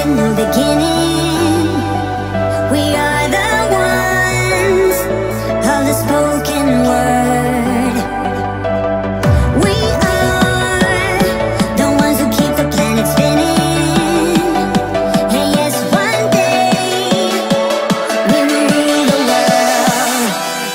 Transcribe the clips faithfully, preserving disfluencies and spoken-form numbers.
new beginning. We are the ones of the spoken word. We are the ones who keep the planet spinning. And yes, one day we will rule the world.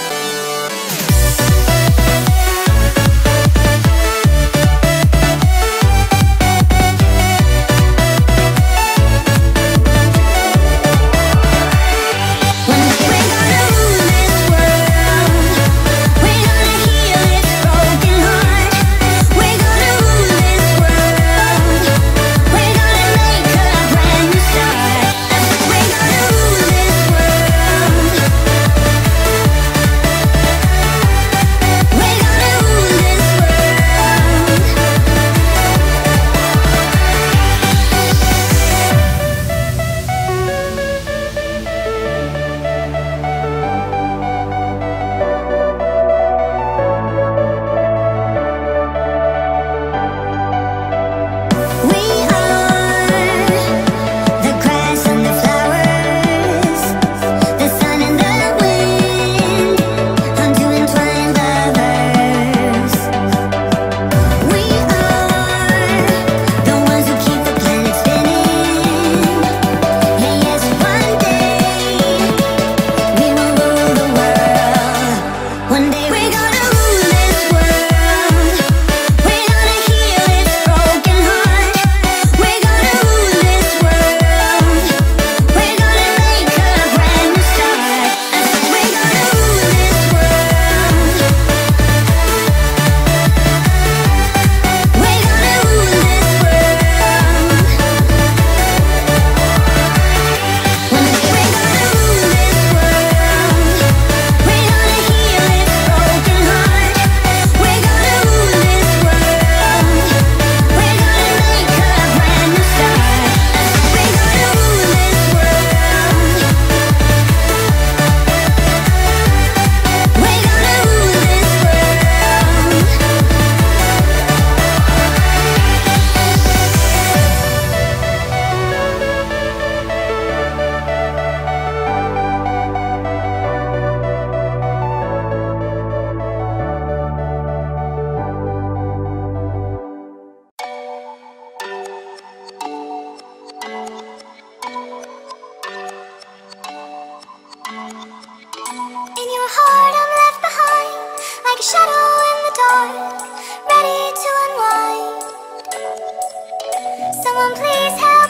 In your heart I'm left behind, like a shadow in the dark, ready to unwind. Someone please help.